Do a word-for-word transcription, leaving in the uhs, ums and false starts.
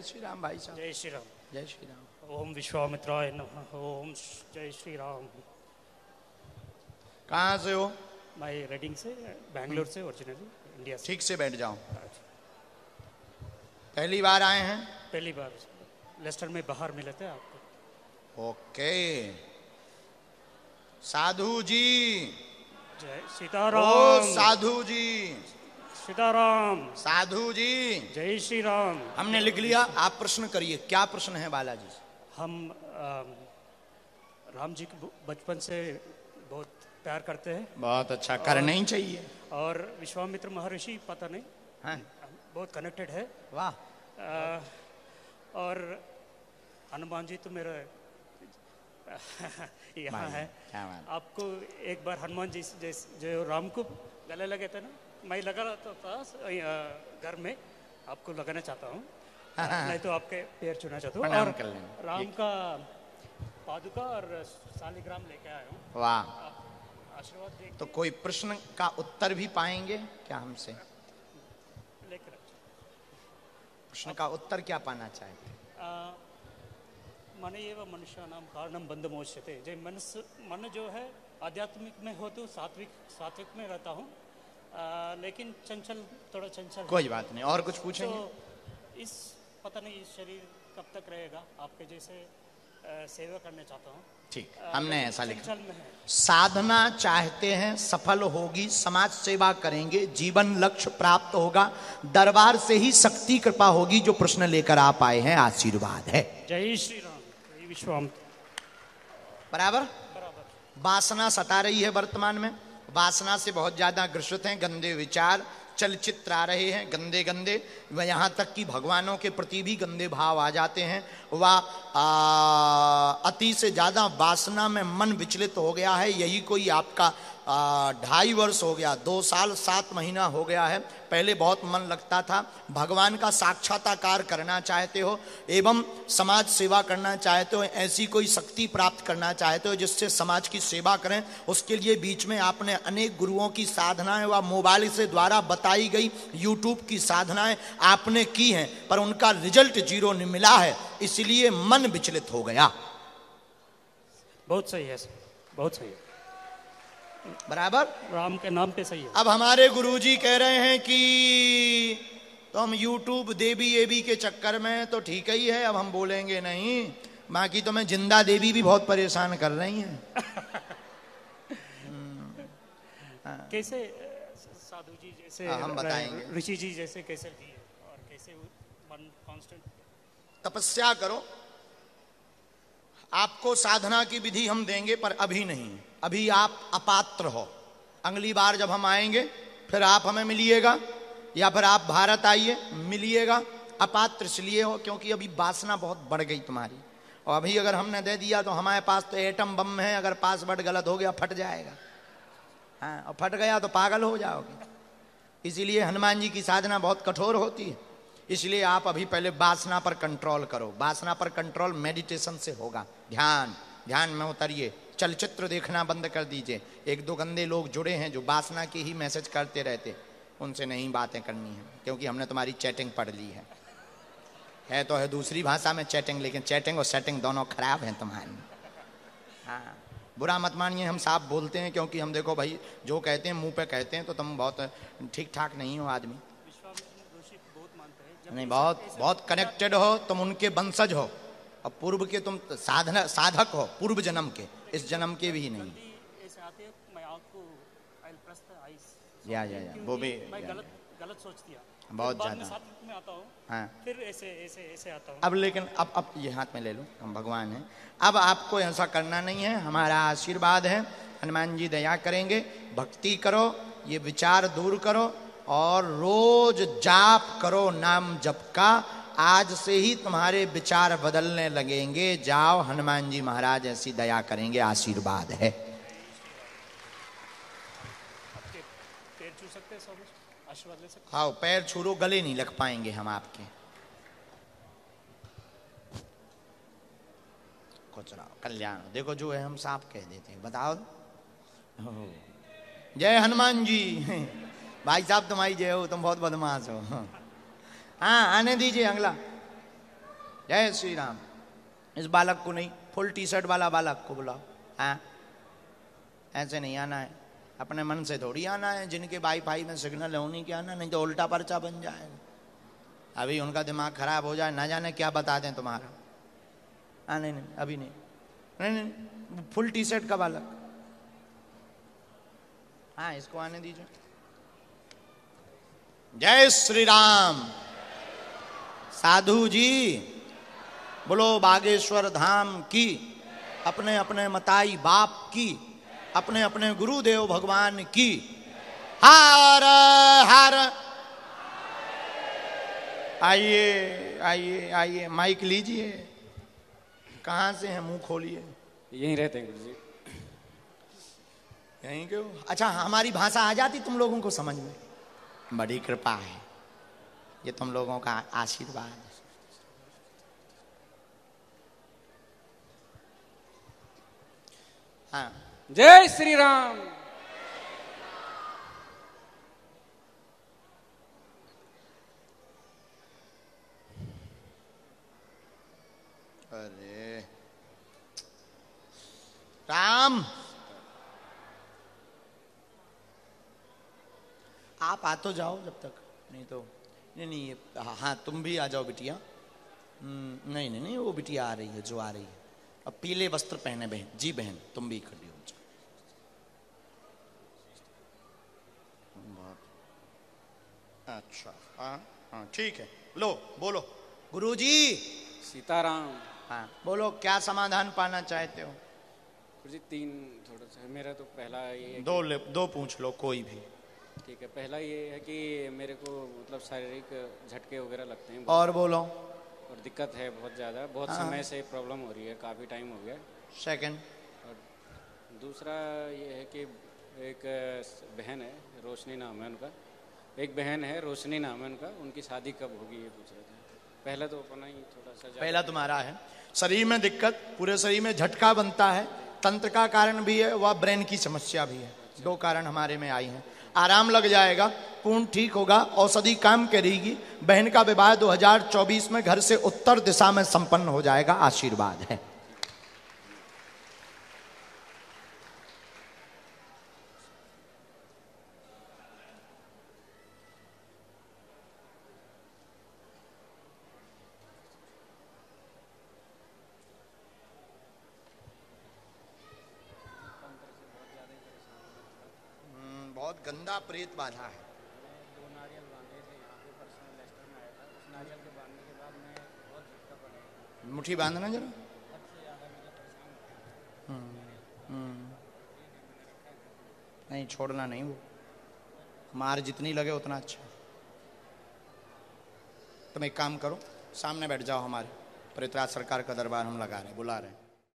श्री राम भाई साहब। जय श्री राम। जय श्री राम। ओम विश्वामित्राय नमः। ओम जय श्री राम। कहाँ से हो? मैं रेडिंग से, बैंगलोर से, ओरिजिनली इंडिया से। ठीक से बैठ जाओ। पहली बार आए हैं? पहली बार लेस्टर में बाहर मिले थे आपको। ओके। साधु जी। जय सीताराम। ओ साधु जी। सीताराम। साधु जी। जय श्री राम। हमने लिख लिया, आप प्रश्न करिए। क्या प्रश्न है बालाजी? हम आ, राम जी को बचपन से बहुत प्यार करते हैं। बहुत अच्छा, करना ही चाहिए। और विश्वामित्र महर्षि पता नहीं हाँ? बहुत कनेक्टेड है। वाह। आ, और हनुमान जी तो मेरा यहाँ है। आपको एक बार हनुमान जी जैसे जो राम को गले लगे थे ना, मैं लगा रहा था घर में, आपको लगाना चाहता हूँ। नहीं तो आपके पैर छूना चाहता हूँ। और राम का पादुका और शालिग्राम लेके आया हूँ। वाह। आशीर्वाद दे। तो कोई प्रश्न का उत्तर भी पाएंगे क्या हमसे? लेकर प्रश्न का उत्तर क्या पाना चाहते? मन एव मनुष्याणां कारणं बन्धमोच्यते। जो मन मन जो है आध्यात्मिक में हो तो सात्विक सात्विक में रहता हूँ, लेकिन चंचल, थोड़ा चंचल। कोई बात नहीं, और कुछ पूछेंगे? तो इस पता नहीं इस शरीर कब तक रहेगा, आपके जैसे आ, सेवा करना चाहता हूँ। ठीक, हमने ऐसा लिखा। में है। साधना चाहते हैं, सफल होगी, समाज सेवा करेंगे, जीवन लक्ष्य प्राप्त होगा, दरबार से ही शक्ति कृपा होगी। जो प्रश्न लेकर आप आए हैं आशीर्वाद है। जय श्री राम। जय विश्वाम। बराबर बराबर। वासना सता रही है वर्तमान में, वासना से बहुत ज्यादा ग्रसित हैं, गंदे विचार चलचित्र आ रहे हैं, गंदे गंदे, व यहाँ तक कि भगवानों के प्रति भी गंदे भाव आ जाते हैं। वह अति से ज्यादा वासना में मन विचलित हो गया है। यही कोई आपका ढाई वर्ष हो गया, दो साल सात महीना हो गया है। पहले बहुत मन लगता था, भगवान का साक्षात्कार करना चाहते हो एवं समाज सेवा करना चाहते हो, ऐसी कोई शक्ति प्राप्त करना चाहते हो जिससे समाज की सेवा करें। उसके लिए बीच में आपने अनेक गुरुओं की साधनाएं व मोबाइल से द्वारा बताई गई यूट्यूब की साधनाएं आपने की हैं, पर उनका रिजल्ट जीरो नहीं मिला है, इसलिए मन विचलित हो गया। बहुत सही है, बहुत सही है। बराबर, राम के नाम पे सही है। अब हमारे गुरुजी कह रहे हैं कि तो हम यूट्यूब देवी एवी के चक्कर में तो ठीक ही है, अब हम बोलेंगे नहीं, बाकी तो मैं जिंदा देवी भी बहुत परेशान कर रही हैं। कैसे साधु जी जैसे हम बताएंगे, ऋषि जी जैसे कैसे दिए और कैसे मन कांस्टेंट? तपस्या करो, आपको साधना की विधि हम देंगे, पर अभी नहीं, अभी आप अपात्र हो। अगली बार जब हम आएंगे फिर आप हमें मिलिएगा, या फिर आप भारत आइए मिलिएगा। अपात्र इसलिए हो क्योंकि अभी वासना बहुत बढ़ गई तुम्हारी, और अभी अगर हमने दे दिया तो हमारे पास तो एटम बम है, अगर पासवर्ड गलत हो गया फट जाएगा। हाँ, और फट गया तो पागल हो जाओगे। इसीलिए हनुमान जी की साधना बहुत कठोर होती है। इसलिए आप अभी पहले वासना पर कंट्रोल करो। वासना पर कंट्रोल मेडिटेशन से होगा। ध्यान ध्यान में उतरिए, चलचित्र देखना बंद कर दीजिए। एक दो गंदे लोग जुड़े हैं जो वासना के ही मैसेज करते रहते, उनसे नहीं बातें करनी है, क्योंकि हमने तुम्हारी चैटिंग पढ़ ली है। है तो है दूसरी भाषा में चैटिंग, लेकिन चैटिंग और सेटिंग दोनों खराब हैं तुम्हारी। हाँ, बुरा मत मानिए, हम साफ बोलते हैं, क्योंकि हम देखो भाई जो कहते हैं मुंह पे कहते हैं, तो तुम बहुत ठीक ठाक नहीं हो आदमी। नहीं, बहुत बहुत कनेक्टेड हो तुम, उनके वंशज हो, और पूर्व के तुम साधना साधक हो, पूर्व जन्म के, इस जन्म के भी नहीं। या या या वो भी गलत गलत सोच दिया, बहुत ज्यादा में आता हूँ। हाँ, फिर ऐसे ऐसे ऐसे आता हूँ। अब लेकिन अब अब ये हाथ में ले लो, हम भगवान हैं, अब आपको ऐसा करना नहीं है। हमारा आशीर्वाद है, हनुमान जी दया करेंगे। भक्ति करो, ये विचार दूर करो, और रोज जाप करो नाम जप का। आज से ही तुम्हारे विचार बदलने लगेंगे। जाओ, हनुमान जी महाराज ऐसी दया करेंगे, आशीर्वाद है। पैर छू सकते हैं, आशीर्वाद ले सकते हैं। हाँ, पैर छूरो, गले नहीं लग पाएंगे हम आपके। कुछ ना कल्याण, देखो जो है हम साफ कह देते हैं। बताओ, जय हनुमान जी। भाई साहब तुम्हारी जय हो, तुम बहुत बदमाश हो। हाँ, आने दीजिए अगला। जय श्री राम। इस बालक को नहीं, फुल टी शर्ट वाला बालक को बुलाओ। हाँ, ऐसे नहीं आना है, अपने मन से थोड़ी आना है। जिनके वाईफाई में सिग्नल है उन्हीं के आना, नहीं तो उल्टा पर्चा बन जाएगा। अभी उनका दिमाग खराब हो जाए, ना जाने क्या बता दें तुम्हारा। हाँ नहीं नहीं अभी नहीं, नहीं नहीं फुल टी शर्ट का बालक। हाँ इसको आने दीजिए। जय श्री राम। साधु जी बोलो बागेश्वर धाम की, अपने अपने मताई बाप की, अपने अपने गुरुदेव भगवान की। हर हर। आइए आइए आइए, माइक लीजिए। कहाँ से हैं, मुंह खोलिए। यहीं रहते हैं गुरु जी। यहीं क्यों? अच्छा, हमारी भाषा आ जाती तुम लोगों को समझ में? बड़ी कृपा है, ये तुम लोगों का आशीर्वाद। हाँ, जय श्री राम। अरे राम, आप आ तो जाओ जब तक, नहीं तो नहीं नहीं ये हाँ तुम भी आ जाओ बिटिया। नहीं नहीं नहीं वो बिटिया आ रही है जो आ रही है। अब पीले वस्त्र पहने बहन जी, बहन तुम भी खड़ी हो जाओ। अच्छा हाँ हाँ ठीक है, लो बोलो। गुरुजी सीताराम। हाँ बोलो, क्या समाधान पाना चाहते हो? गुरुजी तीन थोड़ा सा मेरा तो पहला ये है दो ले, दो पूछ लो कोई भी। ठीक है, पहला ये है कि मेरे को मतलब शारीरिक झटके वगैरह लगते हैं और बोलो। और दिक्कत है बहुत ज़्यादा, बहुत हाँ। समय से प्रॉब्लम हो रही है, काफ़ी टाइम हो गया। सेकंड। और दूसरा ये है कि एक बहन है, रोशनी नाम है उनका, एक बहन है रोशनी नाम है उनका, उनकी शादी कब होगी ये पूछ रहे थे। पहला तो अपना ही थोड़ा सा पहला तुम्हारा है, शरीर में दिक्कत, पूरे शरीर में झटका बनता है, तंत्र का कारण भी है, वह ब्रेन की समस्या भी है। दो कारण हमारे में आई हैं। आराम लग जाएगा, पूर्ण ठीक होगा, औषधि काम करेगी। बहन का विवाह दो हज़ार चौबीस में घर से उत्तर दिशा में संपन्न हो जाएगा, आशीर्वाद है। बहुत गंदा प्रेत बाधा है। दो नारियल बांधे थे यहाँ पे, परसों लेस्टर में आया था। उस नारियल के बांधने के बाद मैं बहुत झटका पड़ा, मुट्ठी बांधना जरा। हद से ज़्यादा मतलब परेशान हूँ। नहीं छोड़ना नहीं, वो मार जितनी लगे उतना अच्छा। तुम एक काम करो, सामने बैठ जाओ, हमारे पृथ्वीराज सरकार का दरबार हम लगा रहे हैं, बुला रहे हैं।